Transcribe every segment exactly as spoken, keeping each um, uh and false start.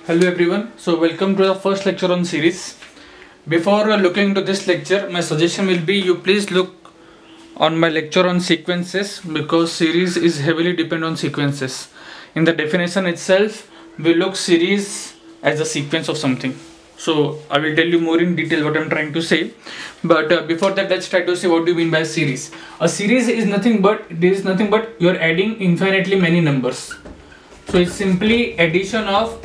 Hello everyone, so welcome to the first lecture on series. Before uh, looking into this lecture, my suggestion will be you please look on my lecture on sequences, because series is heavily dependent on sequences. In the definition itself, we look series as a sequence of something. So I will tell you more in detail what I am trying to say. But uh, before that, let's try to see what do you mean by series. A series is nothing but it is nothing but you are adding infinitely many numbers. So it's simply addition of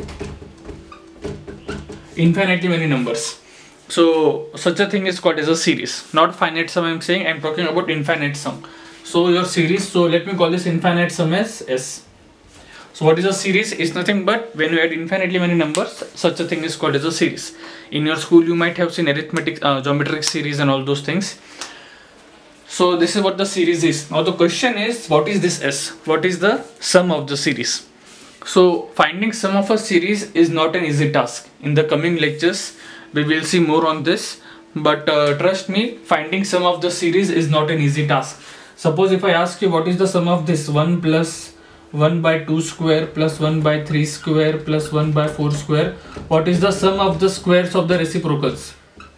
infinitely many numbers. So such a thing is called as a series, not finite sum. I'm saying I'm talking about infinite sum. So your series, so let me call this infinite sum as S. So what is a series? Is nothing but when you add infinitely many numbers, such a thing is called as a series. In your school you might have seen arithmetic, uh, geometric series and all those things. So this is what the series is. Now the question is, what is this S? What is the sum of the series? So finding sum of a series is not an easy task. In the coming lectures we will see more on this, but uh, trust me, finding sum of the series is not an easy task. Suppose if I ask you what is the sum of this one plus one by two square plus one by three square plus one by four square, what is the sum of the squares of the reciprocals?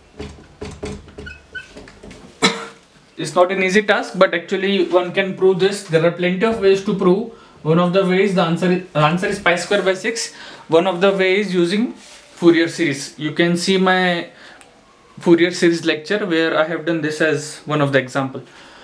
It's not an easy task, but actually one can prove this. There are plenty of ways to prove. One of the ways, the answer is, the answer is pi square by six. One of the ways using Fourier series. You can see my Fourier series lecture where I have done this as one of the example.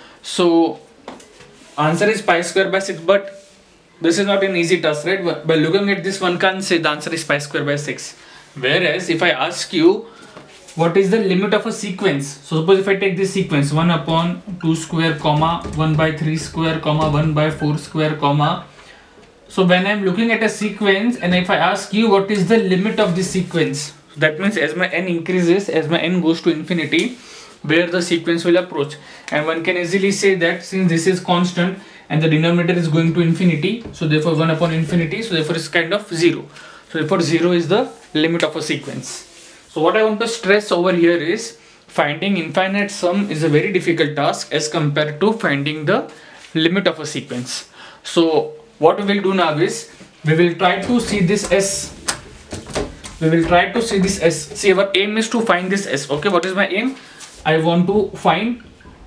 So answer is pi square by six, but this is not an easy task, right? By looking at this, one can say the answer is pi square by six. Whereas if I ask you what is the limit of a sequence, so suppose if I take this sequence one upon two square comma one by three square comma one by four square comma, so when I am looking at a sequence and if I ask you what is the limit of this sequence, that means as my n increases, as my n goes to infinity, where the sequence will approach. And one can easily say that since this is constant and the denominator is going to infinity, so therefore one upon infinity, so therefore it's kind of zero. So therefore zero is the limit of a sequence. So what I want to stress over here is finding infinite sum is a very difficult task as compared to finding the limit of a sequence. So what we will do now is we will try to see this S. We will try to see this S. See, our aim is to find this S. Okay, what is my aim? I want to find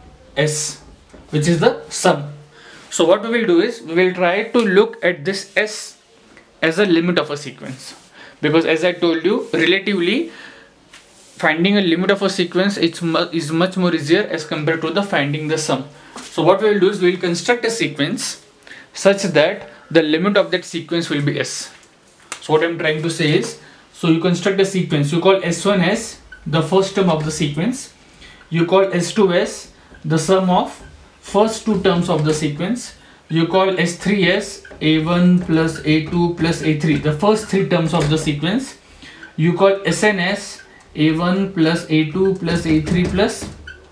S, which is the sum. So what we will do is we will try to look at this S as a limit of a sequence, because as I told you, relatively finding a limit of a sequence is, mu is much more easier as compared to the finding the sum. So what we will do is we will construct a sequence such that the limit of that sequence will be S. So what I am trying to say is, so you construct a sequence, you call S one as the first term of the sequence, you call S two as the sum of first two terms of the sequence, you call S three as A one plus A two plus A three, the first three terms of the sequence, you call Sn as A one plus A two plus A three plus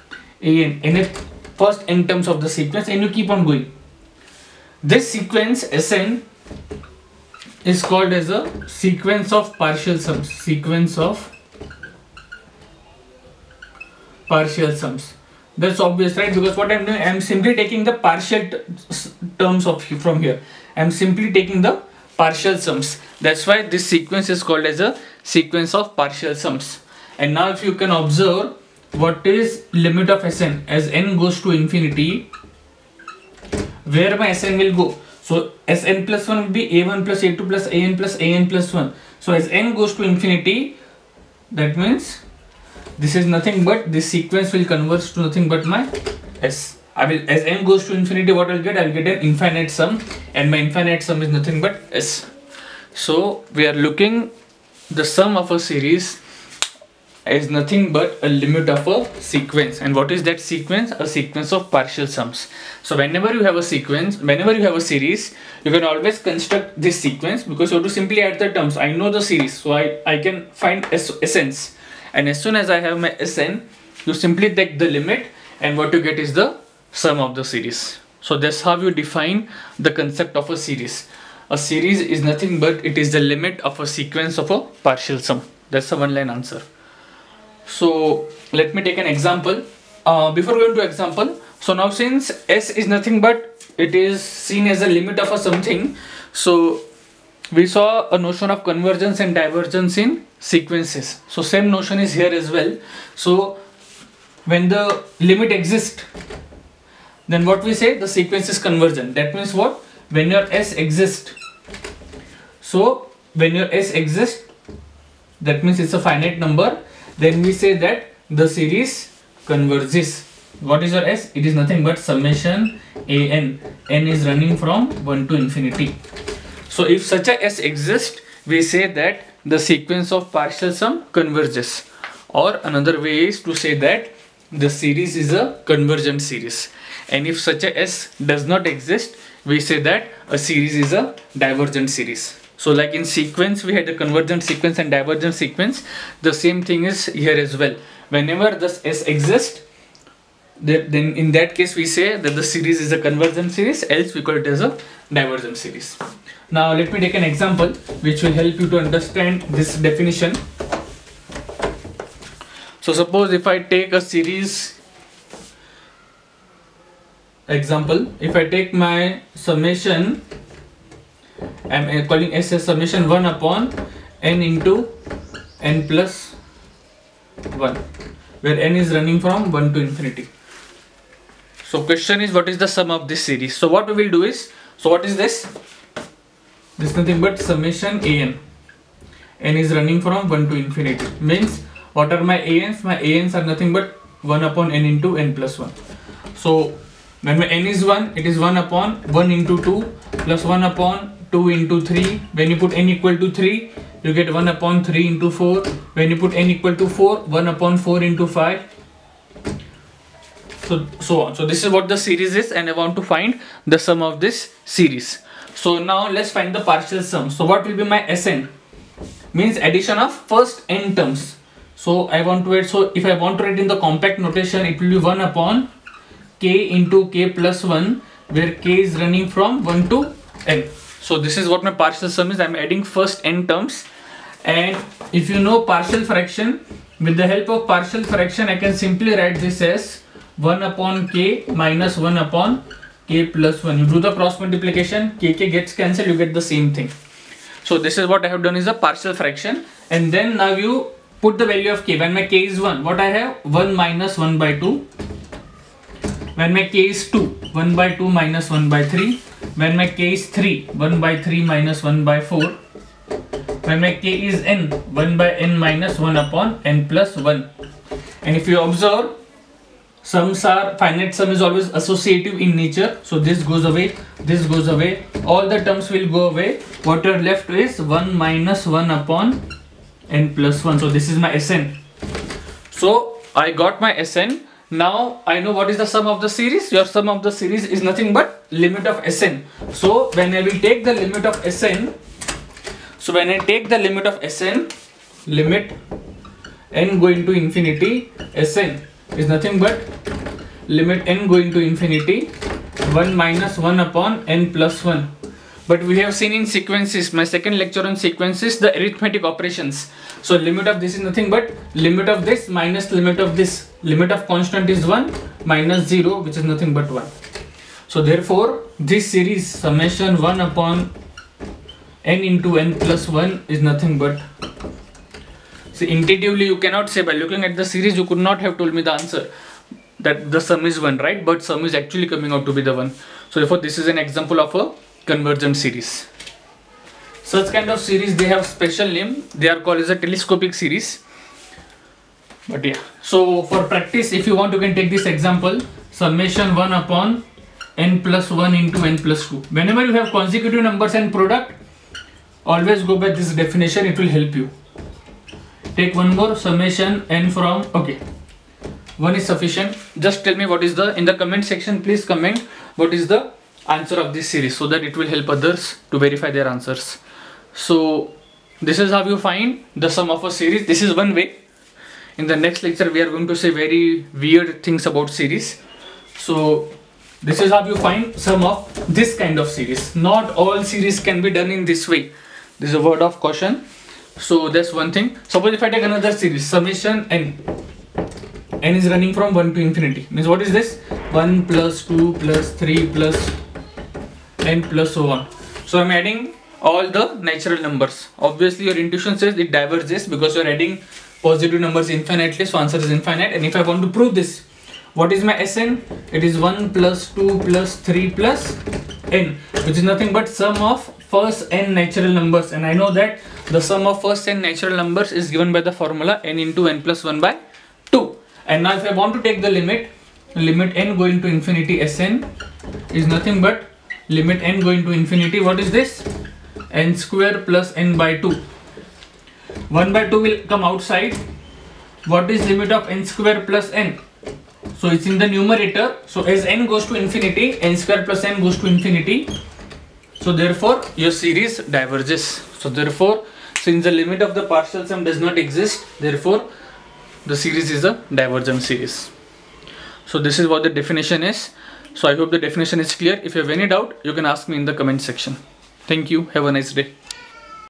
An, n first n terms of the sequence, and you keep on going. This sequence Sn is called as a sequence of partial sums. Sequence of partial sums. That's obvious, right? Because what I'm doing, I'm simply taking the partial terms of from here. I'm simply taking the partial sums. That's why this sequence is called as a sequence of partial sums. And now if you can observe what is limit of Sn, as n goes to infinity, where my Sn will go. So Sn plus one will be A one plus A two plus An plus An plus one. So as n goes to infinity, that means this is nothing but this sequence will converge to nothing but my S. I will, as n goes to infinity, what I'll get? I'll get an infinite sum, and my infinite sum is nothing but S. So we are looking the sum of a series is nothing but a limit of a sequence. And what is that sequence? A sequence of partial sums. So whenever you have a sequence, whenever you have a series, you can always construct this sequence, because you have to simply add the terms. I know the series, so I, I can find S, Sns. And as soon as I have my Sn, you simply take the limit, and what you get is the sum of the series. So that's how you define the concept of a series. A series is nothing but it is the limit of a sequence of a partial sum. That's a one line answer. So let me take an example. Uh, before going to example, so now since S is nothing but it is seen as a limit of a something, so we saw a notion of convergence and divergence in sequences. So same notion is here as well. So when the limit exists, then what we say, the sequence is convergent. That means what? When your S exists, so when your S exists, that means it's a finite number, then we say that the series converges. What is your S? It is nothing but summation A n. N is running from one to infinity. So if such a S exists, we say that the sequence of partial sum converges. Or another way is to say that the series is a convergent series. And if such a S does not exist, we say that a series is a divergent series. So like in sequence, we had a convergent sequence and divergent sequence. The same thing is here as well. Whenever this S exists, then in that case we say that the series is a convergent series, else we call it as a divergent series. Now let me take an example which will help you to understand this definition. So suppose if I take a series example, if I take my summation, I am calling S as summation one upon n into n plus one, where n is running from one to infinity. So question is, what is the sum of this series? So what we will do is, so what is this? This is nothing but summation an. N is running from one to infinity. Means what are my ans? My ans are nothing but one upon n into n plus one. So when my n is one, it is one upon one into two plus one upon two into three. When you put n equal to three, you get one upon three into four. When you put n equal to four, one upon four into five. So, so on. So this is what the series is, and I want to find the sum of this series. So now let's find the partial sum. So what will be my Sn? Means addition of first n terms. So I want to add, so if I want to write in the compact notation, it will be one upon k into k plus one, where k is running from one to n. So this is what my partial sum is. I am adding first n terms, and if you know partial fraction, with the help of partial fraction I can simply write this as one upon k minus one upon k plus one. You do the cross multiplication, kk gets cancelled, you get the same thing. So this is what I have done, is a partial fraction. And then now you put the value of k. When my k is one, what I have? one minus one by two. When my k is two, one by two minus one by three. When my k is three, one by three minus one by four. When my k is n, one by n minus one upon n plus one. And if you observe, sums are, finite sum is always associative in nature. So this goes away, this goes away, all the terms will go away. What are left is one minus one upon n plus one. So this is my Sn. So I got my Sn. Now I know what is the sum of the series. Your sum of the series is nothing but limit of Sn. So when I will take the limit of Sn, so when I take the limit of Sn, limit n going to infinity, Sn is nothing but limit n going to infinity, one minus one upon n plus one. But we have seen in sequences, my second lecture on sequences, the arithmetic operations. So limit of this is nothing but limit of this minus limit of this. Limit of constant is one minus zero, which is nothing but one. So therefore this series summation one upon n into n plus one is nothing but, see, intuitively you cannot say, by looking at the series you could not have told me the answer that the sum is one, right? But sum is actually coming out to be the one. So therefore this is an example of a convergent series. Such kind of series, they have special name. They are called as a telescopic series. But yeah, so for practice, if you want, you can take this example, summation one upon n plus one into n plus two. Whenever you have consecutive numbers and product, always go by this definition, it will help you. Take one more, summation n from, okay, one is sufficient. Just tell me what is the, in the comment section, please comment what is the answer of this series, so that it will help others to verify their answers. So this is how you find the sum of a series. This is one way. In the next lecture we are going to say very weird things about series. So this is how you find sum of this kind of series. Not all series can be done in this way. This is a word of caution. So that's one thing. Suppose if I take another series, summation n, n is running from one to infinity, means what is this? one plus two plus three plus n plus so on. So I'm adding all the natural numbers. Obviously your intuition says it diverges because you're adding positive numbers infinitely, so answer is infinite. And if I want to prove this, what is my Sn? It is one plus two plus three plus n, which is nothing but sum of first n natural numbers, and I know that the sum of first n natural numbers is given by the formula n into n plus one by two. And now if I want to take the limit, limit n going to infinity, Sn is nothing but limit n going to infinity, what is this? N square plus n by two. one by two will come outside. What is limit of n square plus n? So it's in the numerator. So as n goes to infinity, n square plus n goes to infinity. So therefore your series diverges. So therefore, since the limit of the partial sum does not exist, therefore the series is a divergent series. So this is what the definition is. So I hope the definition is clear. If you have any doubt, you can ask me in the comment section. Thank you. Have a nice day.